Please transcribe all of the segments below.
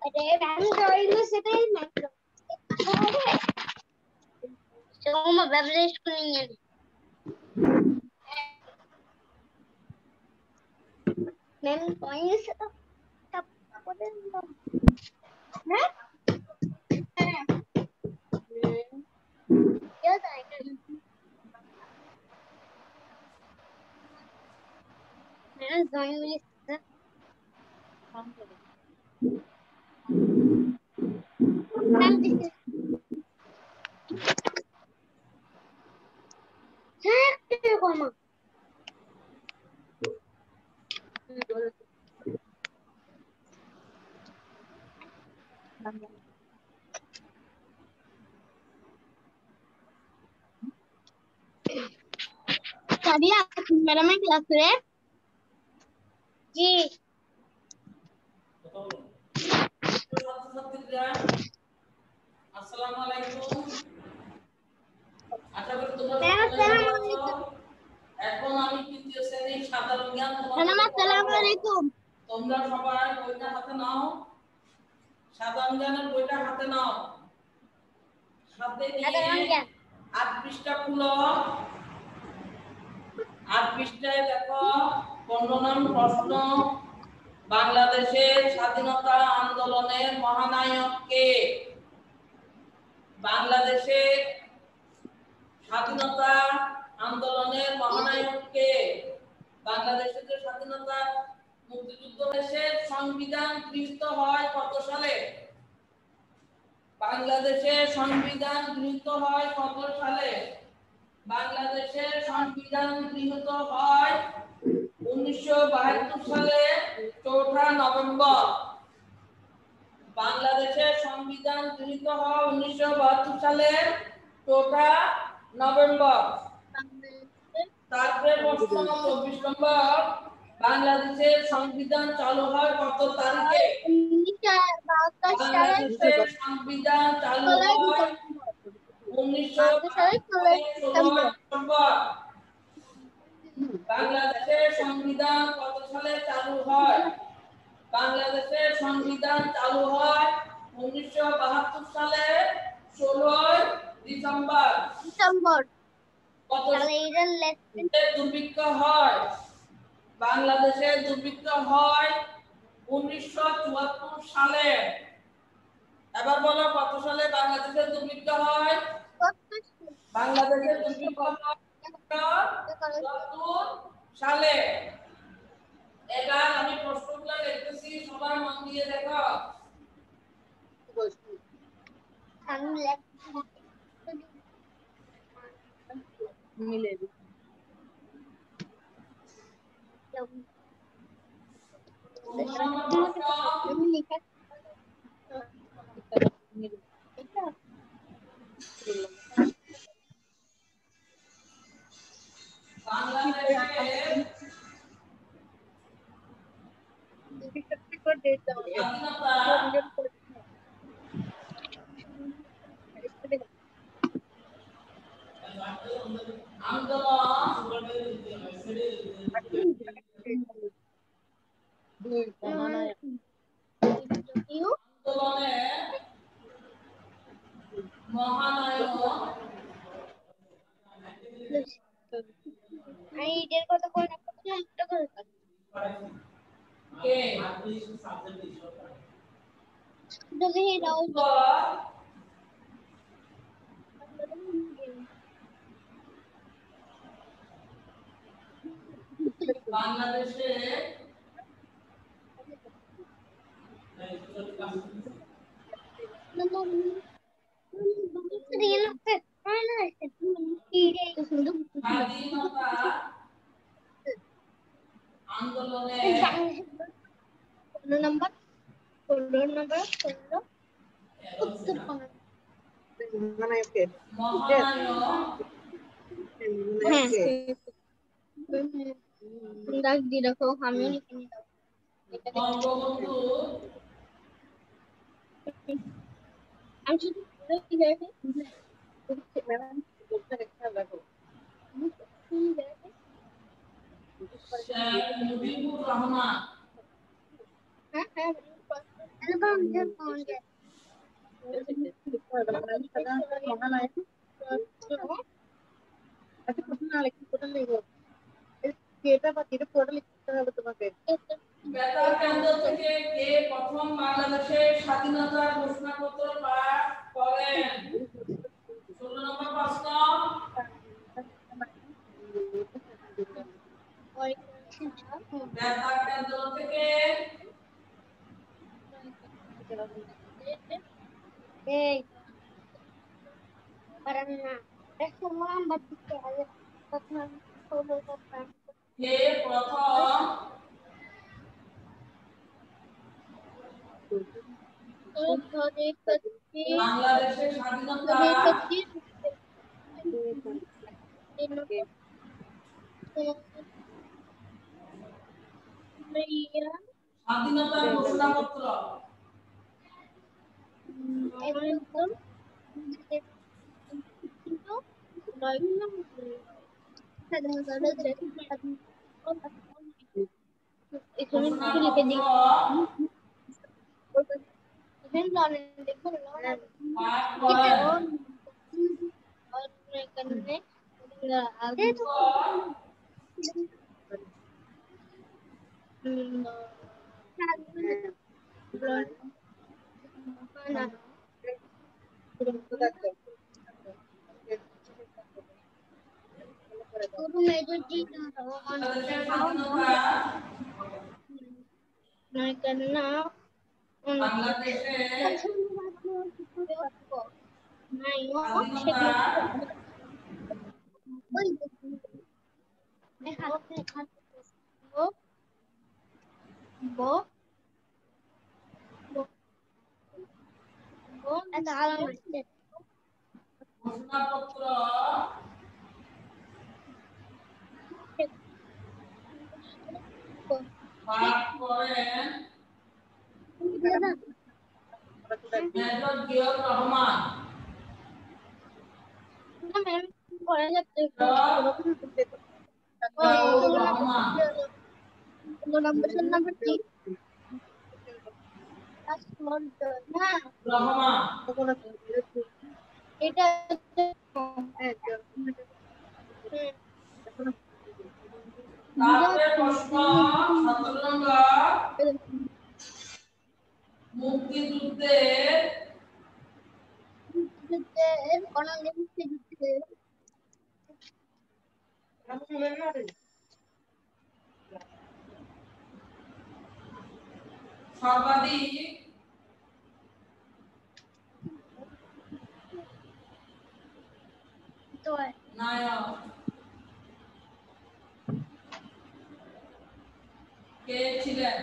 अरे ma'am drawing में से तो मैम so मैं बेवरेज को नहीं है मैम ड्राइंग से तो सब हैं क्या ड्राइंग मैम ड्राइंग में से ma'am this is comma Sadia madam में क्लास है जी আসসালামু আলাইকুম আশা করি তোমরা मैम সকলে अस्सलाम ভালো আছো वालेकुम এখন আমি তৃতীয় শ্রেণীর সাধারণ জ্ঞান मैम তোমাদের अस्सलाम পড়াবো वालेकुम তোমরা সবাই বইটা হাতে নাও সাধারণ জ্ঞানের বইটা হাতে নাও হাতে নিয়ে साधारण ज्ञान 8 পৃষ্ঠা খুলো 8 পৃষ্ঠায় দেখো 15 নং প্রশ্ন বাংলাদেশের স্বাধীনতা আন্দোলনের মহানায়ক কে বাংলাদেশের স্বাধীনতা আন্দোলনের মহানায়ক কে বাংলাদেশের যে স্বাধীনতা মুক্তিযুদ্ধ দেশের সংবিধান গৃহীত হয় কত সালে বাংলাদেশের সংবিধান গৃহীত হয় কত সালে বাংলাদেশের সংবিধান গৃহীত হয় 1972 সালে 4 নভেম্বর বাংলাদেশের সংবিধান গৃহীত হয় 1972 সালে 4 নভেম্বর তারপরে প্রশ্ন 24 নম্বর বাংলাদেশের সংবিধান চালু হয় কত তারিখে 1972 সালে বাংলাদেশের সংবিধান চালু হয় 1972 সালের 16 নভেম্বর বাংলাদেশের সংবিধান কত সালে চালু হয় বাংলাদেশের সংবিধান চালু হয় 1972 সালে 16 ডিসেম্বর কত সালে দুর্ভিক্ষ হয় বাংলাদেশের দুর্ভিক্ষ হয় 1974 সালে এবার বলো কত সালে বাংলাদেশের দুর্ভিক্ষ হয় বাংলাদেশের দুর্ভিক্ষ হয় 1974 সালে এবার আমি প্রশ্নগুলো লিখতেছি সবাই মন দিয়ে দেখো মিলে বাংলাদেশে স্বাধীনতা আন্দোলনে नंबर 16 उत्तर মহানায়কের दाग दी रखो हमें लिखने दो বঙ্গবন্ধু हम शुरू की बैठे শেখ মুজিবুর রহমান हां हां एल्बम মহানায়ক আচ্ছা প্রশ্ন না লিখে কোটা লিখো এটা বা এটা পুরোটা লিখতে হবে তোমাকে বেতার কেন্দ্র থেকে কে প্রথম বাংলাদেশের স্বাধীনতার ঘোষণাপত্র পাঠ করেন? 16 নম্বর প্রশ্ন। বেতার কেন্দ্র থেকে কে প্রথম বাংলাদেশের স্বাধীনতা স্বাধীনতার ঘোষণাপত্র ঘোষণাপত্র পাঠ করেন? বাংলাদেশের স্বাধীনতা বাংলাদেশের স্বাধীনতা ঘোষণাপত্র পাঠ করেন মেজর জিয়াউর রহমান। জিয়াউর রহমান রহমান তারপরে প্রশ্ন 17 নম্বর মুক্তিযুদ্ধের সর্বাধিক নায়ক কে ছিলেন?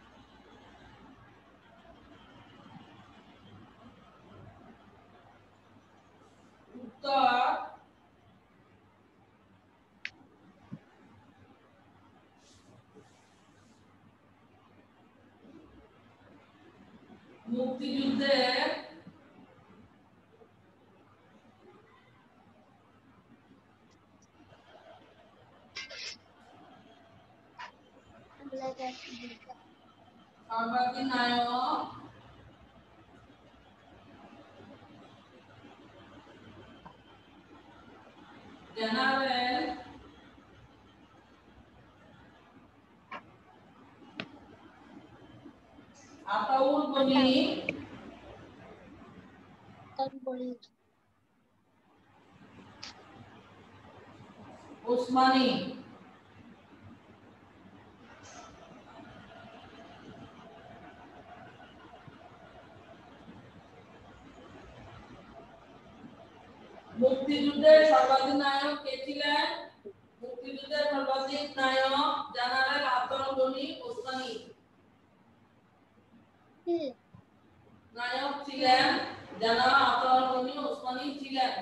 উত্তর মুক্তিযুদ্ধে সর্বাধিক নায়ক জেনারেল আতাউল গনি ওসমানী। মুক্তিযুদ্ধের সর্বাধিক নায়ক কে ছিলেন? মুক্তিযুদ্ধের সর্বাধিক নায়ক জেনারেল আতাউল গনি ওসমানী। নায়ক ছিলেন জেনারেল আতাউল গনি ওসমানী ছিলেন।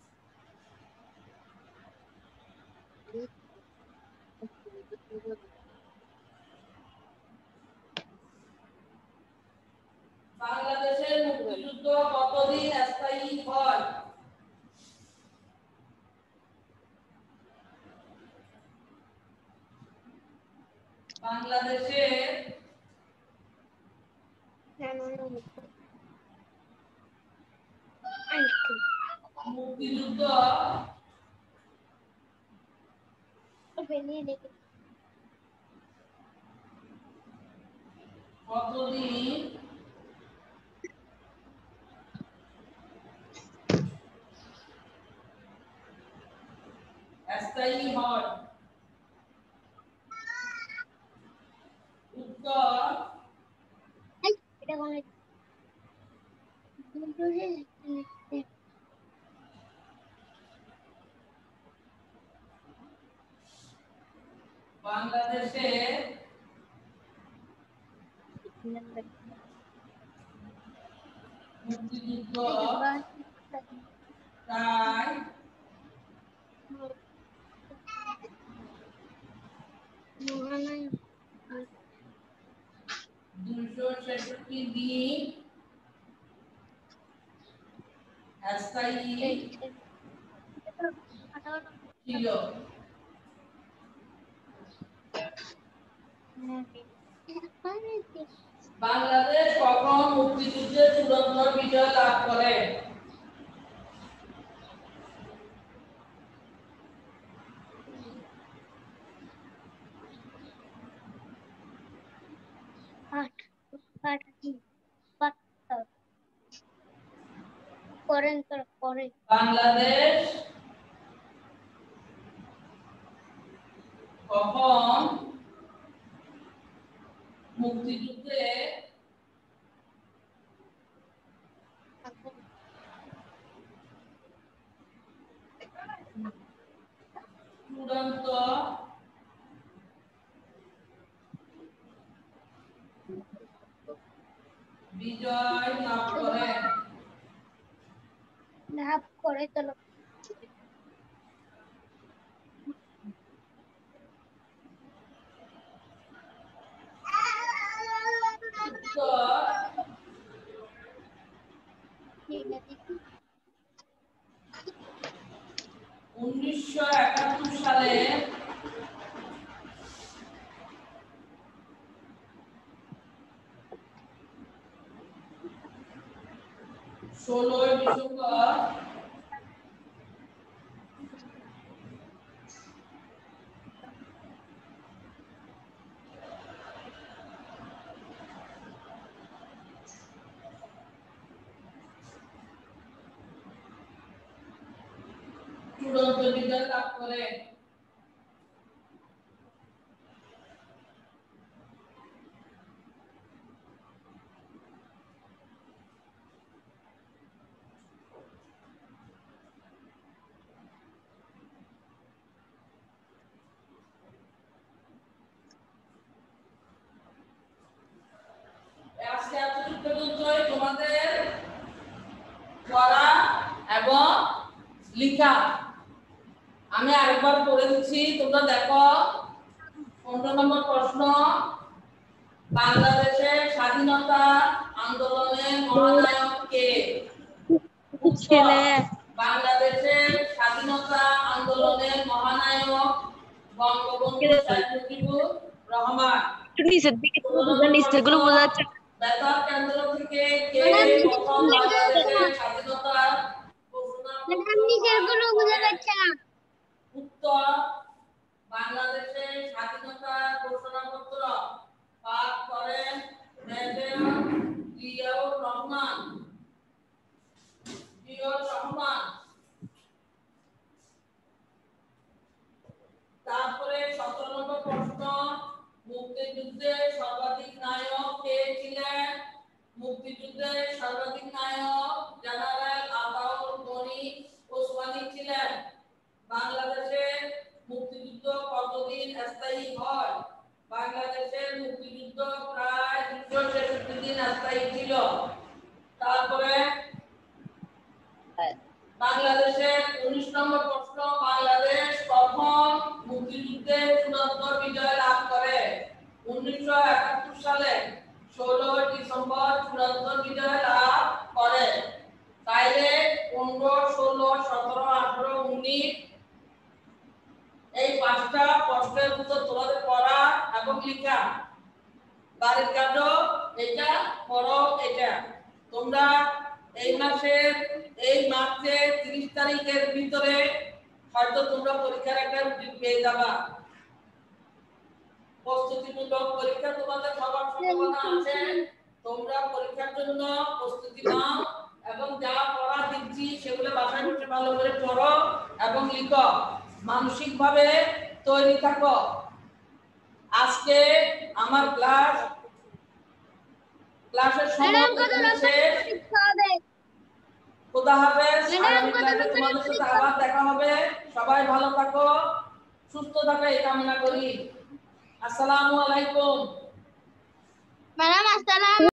বাংলাদেশের মুক্তিযুদ্ধ কতদিন স্থায়ী হয়? বাংলাদেশের মুক্তিযুদ্ধ কতদিন স্থায়ী হয়? উত্তর বাংলাদেশে মুক্তিযুদ্ধ প্রায় 266 দিন স্থায়ী ছিল। বাংলাদেশ কখন মুক্তিযুদ্ধে চূড়ান্ত বিজয় লাভ করে? বাংলাদেশ কখন মুক্তিযুদ্ধে চূড়ান্ত বিজয় লাভ করে? উত্তর 1971 সালে 16 ডিসেম্বর চূড়ান্ত বিজয় লাভ করে। আজকে এতটুকু পর্যন্তই তোমাদের পড়া এবং লেখা। আমি আরেকবার পড়ে দিচ্ছি, তোমরা দেখো। 15 নম্বর প্রশ্ন, বাংলাদেশের স্বাধীনতা আন্দোলনের মহানায়ক কে? উত্তর, বাংলাদেশের স্বাধীনতা আন্দোলনের মহানায়ক বঙ্গবন্ধু শেখ মুজিবুর রহমান। বেতার কেন্দ্র থেকে কে প্রথম বাংলাদেশের স্বাধীনতা ঘোষণা উত্তর, বাংলাদেশের স্বাধীনতা ঘোষণাপত্র পাঠ করেন মেজর জিয়াউর রহমান। তারপরে 17 নম্বর প্রশ্ন, মুক্তিযুদ্ধে সর্বাধিক নায়ক কে ছিলেন? মুক্তিযুদ্ধে সর্বাধিক নায়ক জেনারেল আতাউর গনি ওসমানী ছিলেন। বাংলাদেশের মুক্তিযুদ্ধ কতদিন স্থায়ী হয়? বাংলাদেশের মুক্তিযুদ্ধ প্রায় 266 দিন স্থায়ী ছিল। তারপরে বাংলাদেশের 19 নম্বর প্রশ্ন, বাংলাদেশ কখন মুক্তিযুদ্ধে চূড়ান্ত বিজয় লাভ করে? 1971 সালে 16 ডিসেম্বর চূড়ান্ত বিজয় লাভ করে। তাইলে 15, 16, 17, 18, 19 এই 5টা প্রশ্নের উত্তর তোমাদের পড়া এবং লেখা। বাড়ির কাজও এটা পড়ো। এটা তোমরা এই মাসের এই মার্চে 30 তারিখের ভিতরে হয়তো তোমরা পরীক্ষার একটা রুটিন পেয়ে যাবা। প্রস্তুতিমূলক পরীক্ষা তোমাদের সবার সম্ভাবনা আছে। তোমরা পরীক্ষার জন্য প্রস্তুতি নাও এবং যা পড়া দিচ্ছি সেগুলো বাসায় বসে ভালো করে পড়ো এবং লিখো, মানসিকভাবে তৈরি থাকো। আজকে আমার ক্লাসের সময় শেষ। খোদা হাফেজ। আগামী ক্লাসে তোমাদের সাথে আবার দেখা হবে। সবাই ভালো থাকো, সুস্থ থাকো এই কামনা করি। আসসালামু আলাইকুম। ম্যাডাম আসসালাম।